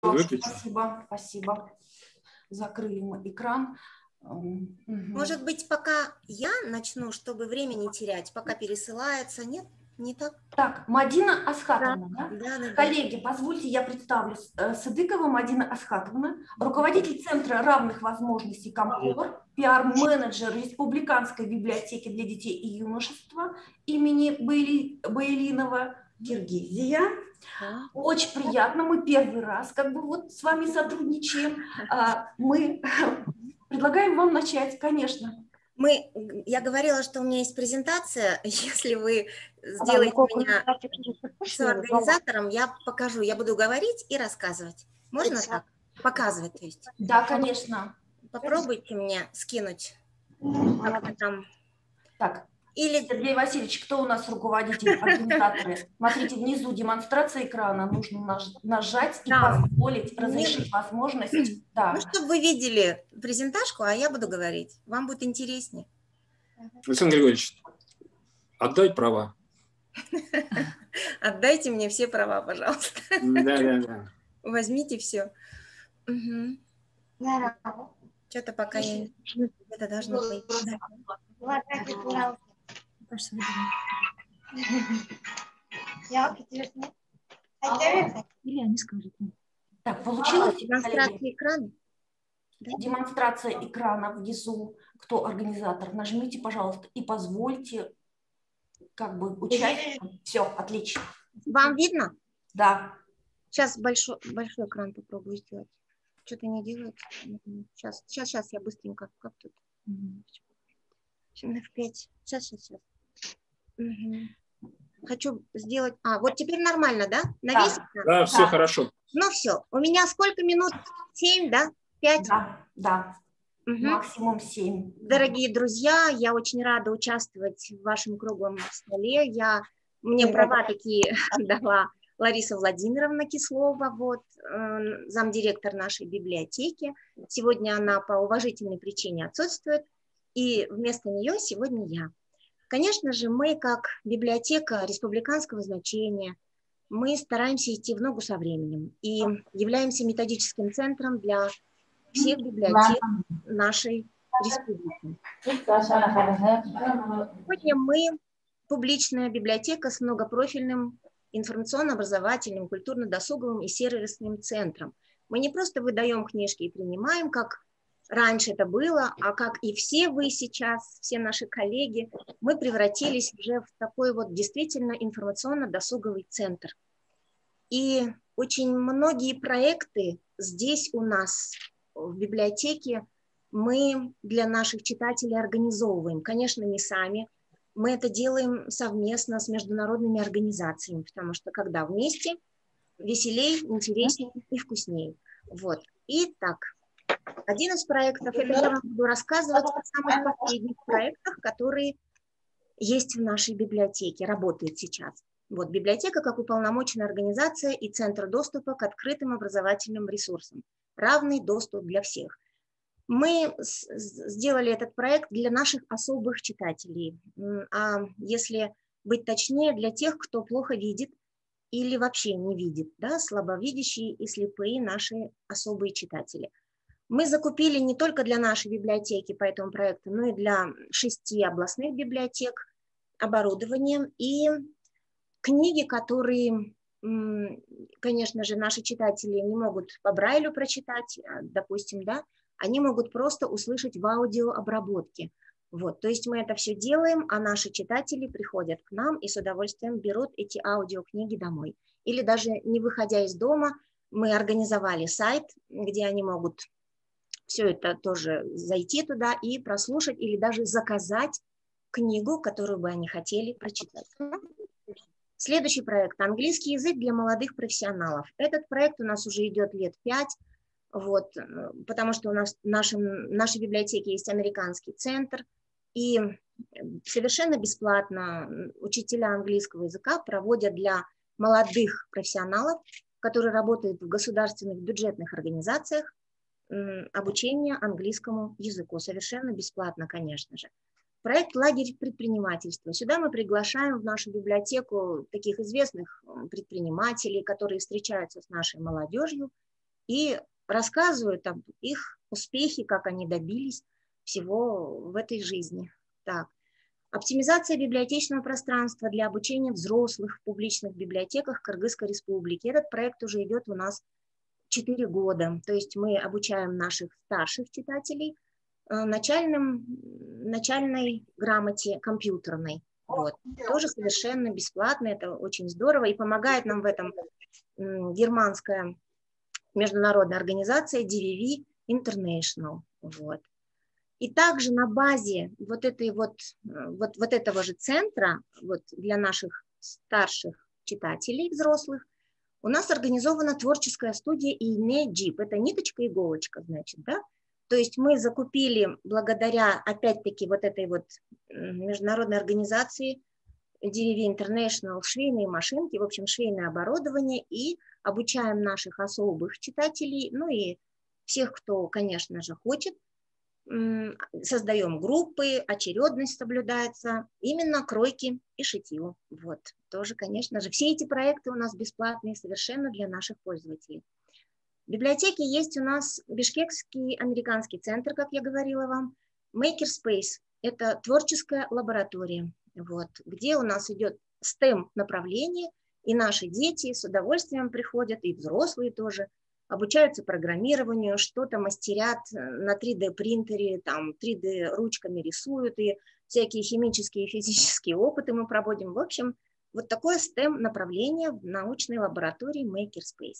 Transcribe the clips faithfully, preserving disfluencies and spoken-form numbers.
Выключи. Спасибо, спасибо. Закрыли мы экран. Угу. Может быть, пока я начну, чтобы время не терять, пока пересылается, нет? Не так? Так, Мадина Асхатовна, да? Да, да, да. Коллеги, позвольте, я представлю. Садыкова Мадина Асхатовна, руководитель Центра равных возможностей КомКор, пиар-менеджер Республиканской библиотеки для детей и юношества имени Баилинова, Киргизия. Очень приятно, мы первый раз как бы вот с вами сотрудничаем. Мы предлагаем вам начать, конечно. Мы, я говорила, что у меня есть презентация. Если вы сделаете меня соорганизатором, я покажу. Я буду говорить и рассказывать. Можно так? Показывать, то есть? Да, конечно. Попробуйте мне скинуть. Как-то там. Так, или... Сергей Васильевич, кто у нас руководитель, организаторы? Смотрите, внизу демонстрация экрана. Нужно нажать и да. позволить, разрешить возможность. Да. Ну, чтобы вы видели презентажку, а я буду говорить. Вам будет интереснее. Александр Григорьевич, отдай права. Отдайте мне все права, пожалуйста. Да, да, да. Возьмите все. Угу. Что-то пока я где-то должна пойти. Или они скажут. Так, получилось? Демонстрация экрана? Да? Демонстрация экрана внизу. Кто организатор? Нажмите, пожалуйста, и позвольте как бы участникам. Все, отлично. Вам видно? Да. Сейчас большой, большой экран попробую сделать. Что-то не делает. Сейчас, сейчас, сейчас я быстренько. Как тут? эф пять. Сейчас, сейчас, сейчас. Угу. Хочу сделать... А, вот теперь нормально, да? На да. весь экран? Да, все да. хорошо. Ну все. У меня сколько минут? Семь, да? Пять? Да, да. Угу. Максимум семь. Дорогие друзья, я очень рада участвовать в вашем круглом столе. Я... Мне права такие дала Лариса Владимировна Кислова, вот, э, замдиректор нашей библиотеки. Сегодня она по уважительной причине отсутствует, и вместо нее сегодня я. Конечно же, мы, как библиотека республиканского значения, мы стараемся идти в ногу со временем и являемся методическим центром для всех библиотек нашей республики. Сегодня мы публичная библиотека с многопрофильным информационно-образовательным, культурно-досуговым и сервисным центром. Мы не просто выдаем книжки и принимаем, как раньше это было, а как и все вы сейчас, все наши коллеги, мы превратились уже в такой вот действительно информационно-досуговый центр. И очень многие проекты здесь у нас в библиотеке мы для наших читателей организовываем. Конечно, не сами. Мы это делаем совместно с международными организациями, потому что когда вместе, веселей, интереснее и вкуснее. Вот. Итак, один из проектов, это я вам буду рассказывать о самых последних проектах, которые есть в нашей библиотеке, работают сейчас. Вот, библиотека как уполномоченная организация и центр доступа к открытым образовательным ресурсам. Равный доступ для всех. Мы сделали этот проект для наших особых читателей, а если быть точнее, для тех, кто плохо видит или вообще не видит, да, слабовидящие и слепые наши особые читатели. Мы закупили не только для нашей библиотеки по этому проекту, но и для шести областных библиотек оборудование и книги, которые, конечно же, наши читатели не могут по Брайлю прочитать, допустим, да, они могут просто услышать в аудиообработке. Вот, то есть мы это все делаем, а наши читатели приходят к нам и с удовольствием берут эти аудиокниги домой. Или даже не выходя из дома, мы организовали сайт, где они могут все это тоже зайти туда и прослушать, или даже заказать книгу, которую бы они хотели прочитать. Следующий проект – английский язык для молодых профессионалов. Этот проект у нас уже идет лет пять. Вот, потому что у нас в нашем, нашей библиотеке есть американский центр, и совершенно бесплатно учителя английского языка проводят для молодых профессионалов, которые работают в государственных бюджетных организациях, обучение английскому языку. Совершенно бесплатно, конечно же. Проект «Лагерь предпринимательства». Сюда мы приглашаем в нашу библиотеку таких известных предпринимателей, которые встречаются с нашей молодежью, и рассказывают об их успехе, как они добились всего в этой жизни. Так. Оптимизация библиотечного пространства для обучения взрослых в публичных библиотеках Кыргызской Республики. Этот проект уже идет у нас четыре года. То есть мы обучаем наших старших читателей начальным, начальной грамоте компьютерной. Вот. Тоже совершенно бесплатно, это очень здорово. И помогает нам в этом германская международная организация ди ви ви International. Вот. И также на базе вот, этой вот, вот, вот этого же центра вот для наших старших читателей, взрослых, у нас организована творческая студия «Ине Джип». Это ниточка-иголочка, значит, да? То есть мы закупили благодаря, опять-таки, вот этой вот международной организации ди ви ви International швейные машинки, в общем, швейное оборудование, и обучаем наших особых читателей, ну и всех, кто, конечно же, хочет. Создаем группы, очередность соблюдается, именно кройки и шитью. Вот, тоже, конечно же, все эти проекты у нас бесплатные совершенно для наших пользователей. В библиотеке есть у нас Бишкекский американский центр, как я говорила вам, Makerspace, это творческая лаборатория, вот, где у нас идет стэм направление, и наши дети с удовольствием приходят, и взрослые тоже, обучаются программированию, что-то мастерят на три дэ принтере, там три дэ ручками рисуют, и всякие химические и физические опыты мы проводим. В общем, вот такое стэм направление в научной лаборатории Makerspace.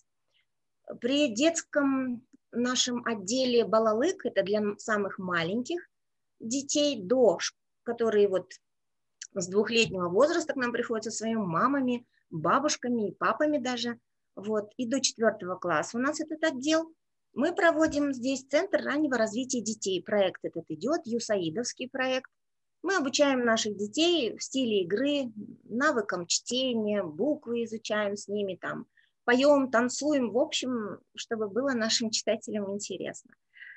При детском нашем отделе Балалык, это для самых маленьких детей, до, которые вот с двухлетнего возраста к нам приходят со своими мамами, бабушками и папами даже, вот, и до четвертого класса у нас этот отдел. Мы проводим здесь Центр раннего развития детей. Проект этот идет, ЮСАИДовский проект. Мы обучаем наших детей в стиле игры, навыкам чтения, буквы изучаем с ними, там, поем, танцуем, в общем, чтобы было нашим читателям интересно.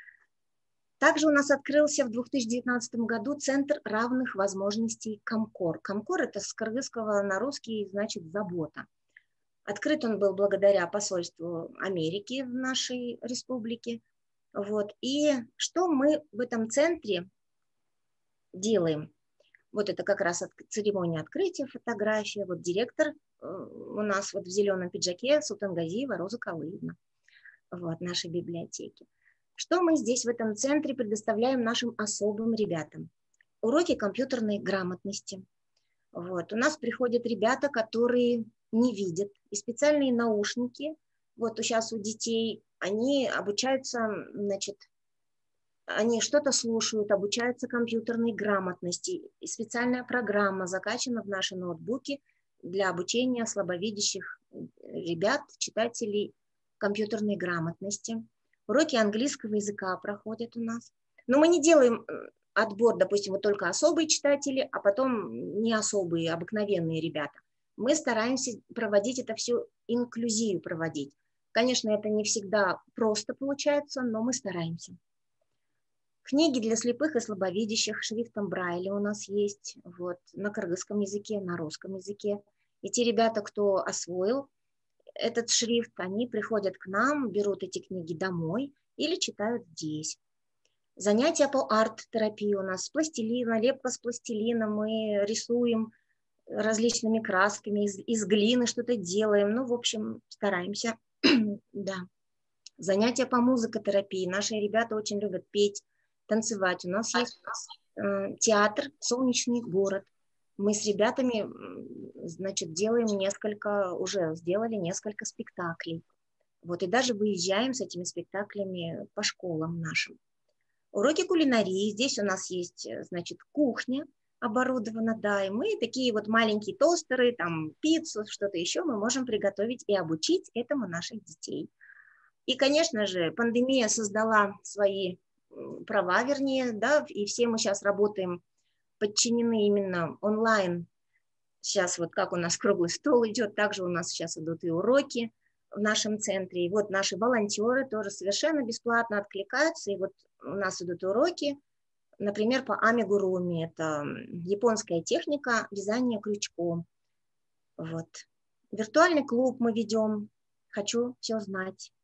Также у нас открылся в две тысячи девятнадцатом году Центр равных возможностей Комкор. Комкор – это с кыргызского на русский, значит, забота. Открыт он был благодаря посольству Америки в нашей республике. Вот. И что мы в этом центре делаем? Вот это как раз церемония открытия, фотография. Вот директор у нас вот в зеленом пиджаке Султангазиева Роза Калыевна, вот, нашей библиотеки. Что мы здесь в этом центре предоставляем нашим особым ребятам? Уроки компьютерной грамотности. Вот. У нас приходят ребята, которые не видят, и специальные наушники, вот сейчас у детей, они обучаются, значит, они что-то слушают, обучаются компьютерной грамотности, и специальная программа закачана в наши ноутбуки для обучения слабовидящих ребят, читателей компьютерной грамотности. Уроки английского языка проходят у нас. Но мы не делаем отбор, допустим, вот только особые читатели, а потом не особые, обыкновенные ребята. Мы стараемся проводить это все, инклюзию проводить. Конечно, это не всегда просто получается, но мы стараемся. Книги для слепых и слабовидящих шрифтом Брайля у нас есть, вот, на кыргызском языке, на русском языке. И те ребята, кто освоил этот шрифт, они приходят к нам, берут эти книги домой или читают здесь. Занятия по арт-терапии у нас с пластилина, лепка с пластилина, мы рисуем различными красками, из, из глины что-то делаем, ну, в общем, стараемся, да. Занятия по музыкотерапии, наши ребята очень любят петь, танцевать. У нас есть э, театр «Солнечный город». Мы с ребятами, значит, делаем несколько, уже сделали несколько спектаклей. Вот, и даже выезжаем с этими спектаклями по школам нашим. Уроки кулинарии. Здесь у нас есть, значит, кухня оборудована, да, и мы такие вот маленькие тостеры, там, пиццу, что-то еще мы можем приготовить и обучить этому наших детей. И, конечно же, пандемия создала свои права, вернее, да, и все мы сейчас работаем, подчинены именно онлайн. Сейчас вот как у нас круглый стол идет, также у нас сейчас идут и уроки в нашем центре. И вот наши волонтеры тоже совершенно бесплатно откликаются, и вот у нас идут уроки, например, по амигуруми, это японская техника вязания крючком. Вот. Виртуальный клуб мы ведем, хочу все знать.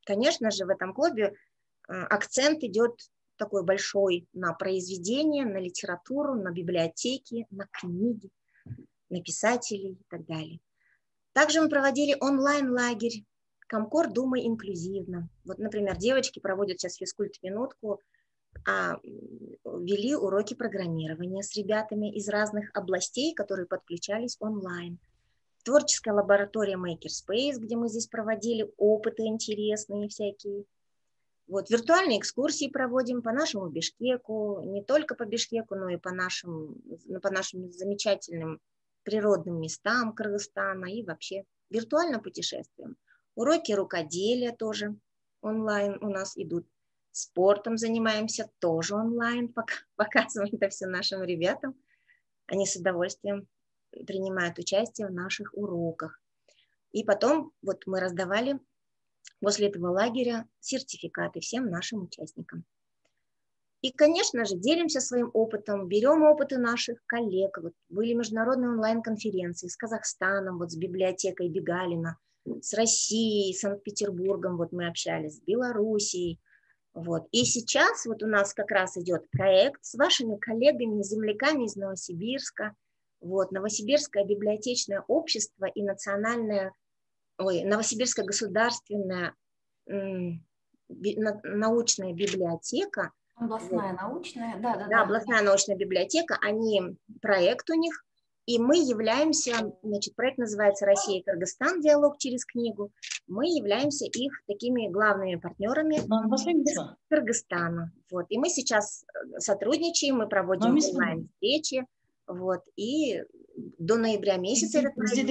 конечно же, в этом клубе акцент идет такой большой на произведения, на литературу, на библиотеки, на книги, на писателей и так далее. Также мы проводили онлайн-лагерь «Комкор. Думай инклюзивно». Вот, например, девочки проводят сейчас физкульт-минутку, а вели уроки программирования с ребятами из разных областей, которые подключались онлайн. Творческая лаборатория Makerspace, где мы здесь проводили опыты интересные всякие. Вот, виртуальные экскурсии проводим по нашему Бишкеку, не только по Бишкеку, но и по нашим, по нашим замечательным природным местам Кыргызстана и вообще виртуально путешествуем. Уроки рукоделия тоже онлайн у нас идут. Спортом занимаемся тоже онлайн, показываем это все нашим ребятам. Они с удовольствием принимают участие в наших уроках. И потом вот мы раздавали после этого лагеря сертификаты всем нашим участникам. И, конечно же, делимся своим опытом, берем опыты наших коллег. Вот были международные онлайн-конференции с Казахстаном, вот с библиотекой Бегалина, с Россией, Санкт-Петербургом, вот мы общались, с Белоруссией. Вот. И сейчас вот у нас как раз идет проект с вашими коллегами, земляками из Новосибирска. Вот, Новосибирское библиотечное общество и национальное, ой, Новосибирская государственная м, би, на, научная библиотека. Областная вот. научная, да, да, Да, да. областная научная библиотека, они, проект у них, и мы являемся, значит, проект называется «Россия и Кыргызстан. Диалог через книгу». Мы являемся их такими главными партнерами из Кыргызстана. Вот. И мы сейчас сотрудничаем, мы проводим онлайн-встречи, вот, и до ноября месяца этот проект.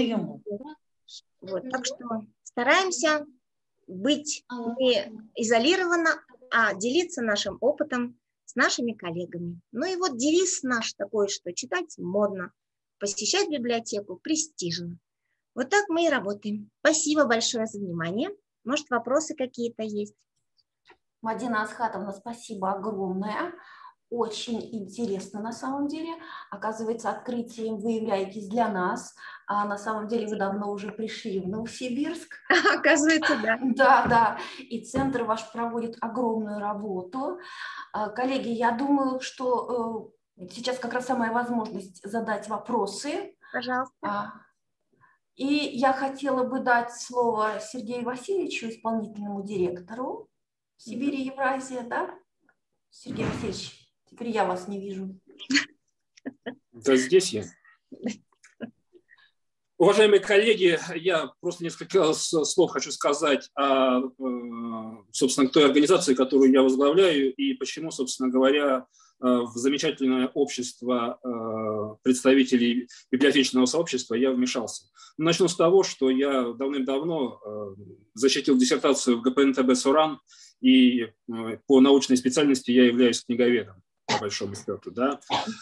Вот, так что стараемся быть не изолированно, а делиться нашим опытом с нашими коллегами. Ну и вот девиз наш такой, что читать модно, посещать библиотеку престижно. Вот так мы и работаем. Спасибо большое за внимание. Может, вопросы какие-то есть? Мадина Асхатовна, спасибо огромное. Очень интересно на самом деле. Оказывается, открытием вы являетесь для нас. А на самом деле вы давно уже пришли в Новосибирск. Оказывается, да. Да, да. И центр ваш проводит огромную работу. Коллеги, я думаю, что сейчас как раз самая возможность задать вопросы. Пожалуйста. И я хотела бы дать слово Сергею Васильевичу, исполнительному директору Сибири Евразия, да? Сергей Васильевич, теперь я вас не вижу. Да, здесь я. Уважаемые коллеги, я просто несколько слов хочу сказать о, собственно, той организации, которую я возглавляю, и почему, собственно говоря, в замечательное общество представителей библиотечного сообщества я вмешался. Начну с того, что я давным-давно защитил диссертацию в ГПНТБ «Суран», и по научной специальности я являюсь книговедом, по большому счету. Да?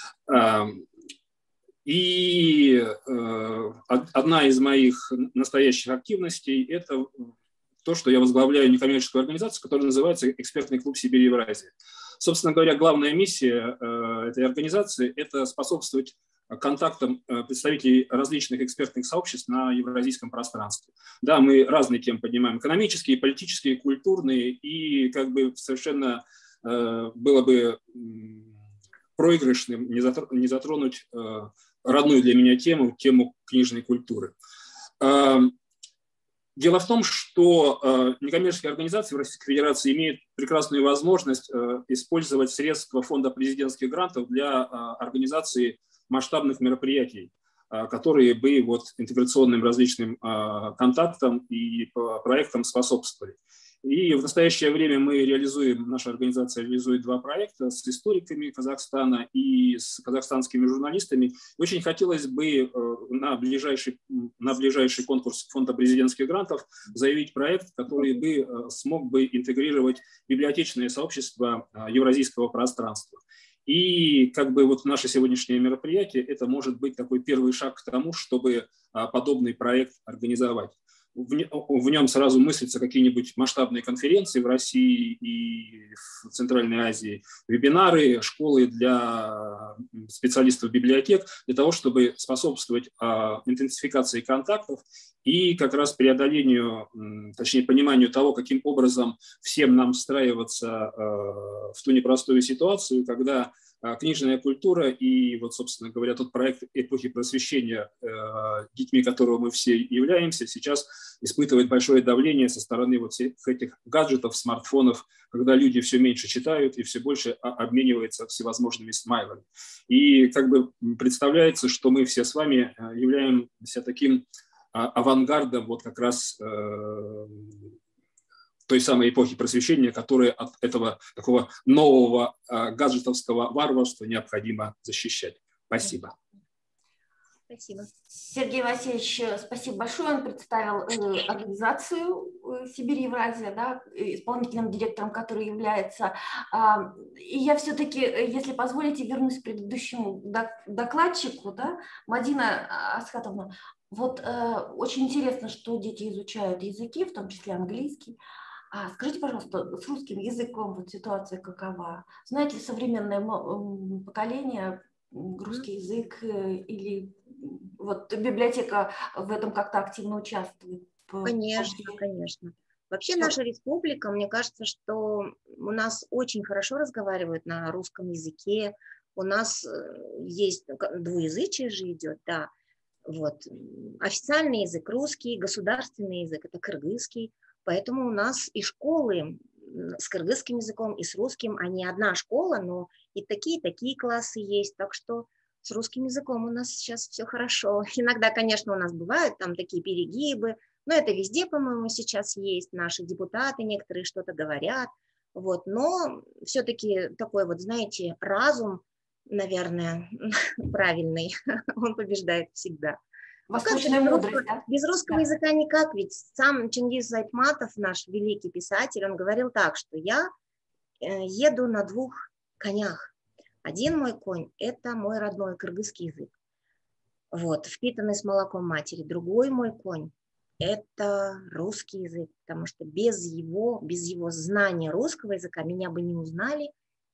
И одна из моих настоящих активностей – это то, что я возглавляю некоммерческую организацию, которая называется «Экспертный клуб Сибири Евразия». Собственно говоря, главная миссия этой организации – это способствовать контактам представителей различных экспертных сообществ на евразийском пространстве. Да, мы разные темы поднимаем – экономические, политические, культурные, и как бы совершенно было бы проигрышным не затронуть родную для меня тему, тему книжной культуры. Дело в том, что некоммерческие организации в Российской Федерации имеют прекрасную возможность использовать средства фонда президентских грантов для организации масштабных мероприятий, которые бы вот интеграционным различным контактам и проектам способствовали. И в настоящее время мы реализуем, наша организация реализует два проекта с историками Казахстана и с казахстанскими журналистами. Очень хотелось бы на ближайший, на ближайший конкурс фонда президентских грантов заявить проект, который бы смог бы интегрировать библиотечное сообщество евразийского пространства. И как бы вот наше сегодняшнее мероприятие, это может быть такой первый шаг к тому, чтобы подобный проект организовать. в нем сразу мыслятся какие-нибудь масштабные конференции в России и в Центральной Азии, вебинары, школы для специалистов библиотек, для того, чтобы способствовать интенсификации контактов и как раз преодолению, точнее, пониманию того, каким образом всем нам встраиваться в ту непростую ситуацию, когда книжная культура и, вот, собственно говоря, тот проект эпохи просвещения, детьми которого мы все являемся, сейчас испытывает большое давление со стороны вот всех этих гаджетов, смартфонов, когда люди все меньше читают и все больше обмениваются всевозможными смайлами. И как бы представляется, что мы все с вами являемся таким авангардом вот как раз той самой эпохи просвещения, которая от этого такого нового э, гаджетовского варварства необходимо защищать. Спасибо. Спасибо. Сергей Васильевич, спасибо большое. Он представил э, организацию э, Сибирь-Евразия, да, исполнительным директором, который является. Э, и я все-таки, если позволите, вернусь к предыдущему докладчику, да, Мадина Асхатовна. Вот э, очень интересно, что дети изучают языки, в том числе английский. А скажите, пожалуйста, с русским языком вот ситуация какова? Знаете ли, современное поколение русский язык или вот библиотека в этом как-то активно участвует? Конечно, конечно. Вообще наша республика, мне кажется, что у нас очень хорошо разговаривают на русском языке. У нас есть двуязычие же идет, да. Вот. Официальный язык русский, государственный язык это кыргызский. Поэтому у нас и школы с кыргызским языком, и с русским, они одна школа, но и такие, такие классы есть. Так что с русским языком у нас сейчас все хорошо. Иногда, конечно, у нас бывают там такие перегибы, но это везде, по-моему, сейчас есть. Наши депутаты некоторые что-то говорят. Вот. Но все-таки такой вот, знаете, разум, наверное, правильный, он побеждает всегда. Восточная ну, мудрость, без, да? без русского да. языка никак, ведь сам Чингиз Айтматов, наш великий писатель, он говорил так, что я э, еду на двух конях. Один мой конь – это мой родной кыргызский язык, вот, впитанный с молоком матери. Другой мой конь – это русский язык, потому что без его, без его знания русского языка меня бы не узнали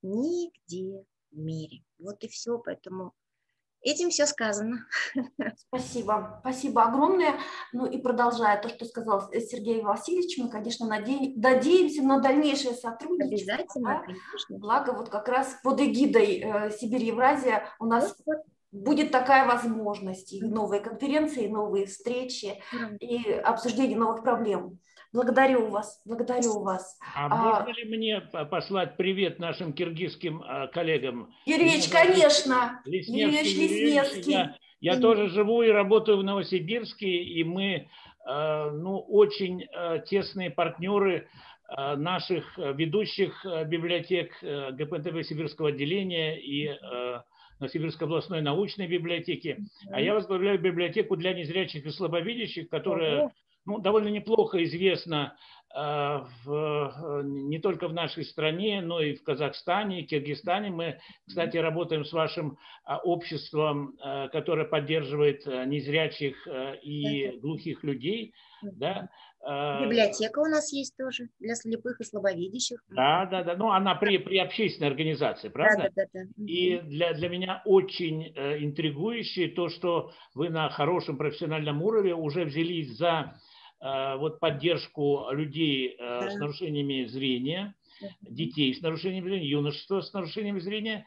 нигде в мире. Вот и все, поэтому... Этим все сказано. Спасибо. Спасибо огромное. Ну и продолжая то, что сказал Сергей Васильевич, мы, конечно, наде... надеемся на дальнейшее сотрудничество. Обязательно, да? конечно. Благо, вот как раз под эгидой э, Сибирь-Евразия у нас вот, вот. будет такая возможность. И новые конференции, и новые встречи, mm-hmm. и обсуждение новых проблем. Благодарю вас, благодарю вас. А, а можно ли мне послать привет нашим киргизским а, коллегам? Юрьевич, конечно. Юрьевич Лесневский. Я, я mm-hmm. тоже живу и работаю в Новосибирске, и мы а, ну, очень а, тесные партнеры а, наших ведущих а, библиотек а, ГПНТБ Сибирского отделения и а, Новосибирской областной научной библиотеки. Mm-hmm. А я возглавляю библиотеку для незрячих и слабовидящих, которая... Mm-hmm. Ну, довольно неплохо известно э, в, не только в нашей стране, но и в Казахстане, Киргизстане. Мы, кстати, работаем с вашим э, обществом, э, которое поддерживает э, незрячих э, и глухих людей. Да? Библиотека у нас есть тоже для слепых и слабовидящих. Да, да, да. Ну, она при, при общественной организации, правда? Да, да, да, да. И для, для меня очень э, интригующе то, что вы на хорошем профессиональном уровне уже взялись за вот поддержку людей да. с нарушениями зрения, детей с нарушением зрения, юношества с нарушением зрения.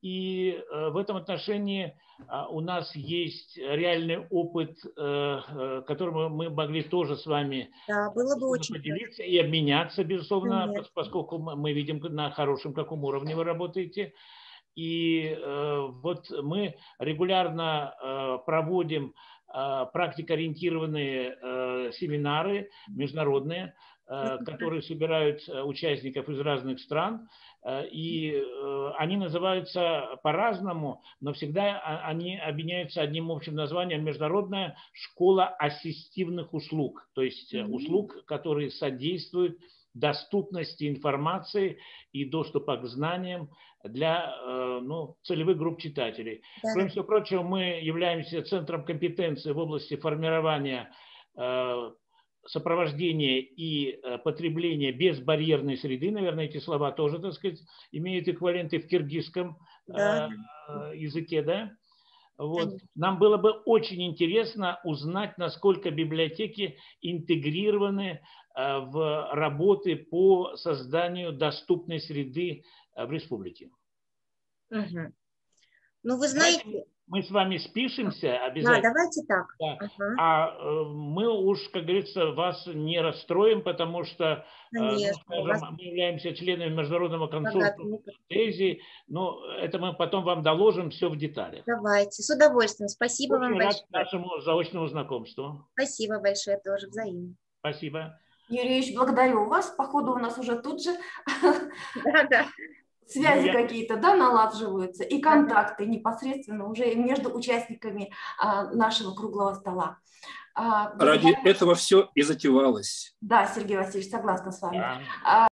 И в этом отношении у нас есть реальный опыт, которым мы могли тоже с вами да, было бы очень поделиться и обменяться, безусловно, Конечно. Поскольку мы видим, на хорошем каком уровне вы работаете. И вот мы регулярно проводим практикоориентированные э, семинары международные, э, которые собирают участников из разных стран, э, и э, они называются по-разному, но всегда они объединяются одним общим названием: Международная школа ассистивных услуг, то есть mm-hmm. услуг, которые содействуют доступности информации и доступа к знаниям для ну, целевых групп читателей. Да. Кроме всего прочего, мы являемся центром компетенции в области формирования э, сопровождение и потребление безбарьерной среды, наверное, эти слова тоже, так сказать, имеют эквиваленты в киргизском да. языке, да? Вот. Нам было бы очень интересно узнать, насколько библиотеки интегрированы в работы по созданию доступной среды в республике. Угу. Ну, вы знаете... Давайте мы с вами спишемся обязательно. Да, давайте так. Да. Ага. А мы уж, как говорится, вас не расстроим, потому что Конечно, ну, скажем, вас... мы являемся членами Международного консорциума ТЭЗИ, но это мы потом вам доложим все в деталях. Давайте, с удовольствием. Спасибо Очень вам рад большое. нашему заочному знакомству. Спасибо большое, тоже взаимно. Спасибо. Юрий Ильич, благодарю вас. Походу, у нас уже тут же да, да. связи ну, я... какие-то, да, налаживаются, и контакты непосредственно уже между участниками а, нашего круглого стола. А, Ради я... этого все и затевалось. Да, Сергей Васильевич, согласна с вами. Да.